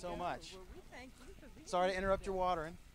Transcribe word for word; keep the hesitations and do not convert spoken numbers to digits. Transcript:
so much. Well, we thank you for being Sorry to here interrupt your today. watering.